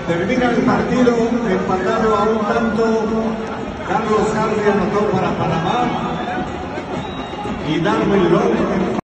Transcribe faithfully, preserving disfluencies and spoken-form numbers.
Termina el partido empatado a un tanto. Carlos Hardy anotó para Panamá y Darwin Long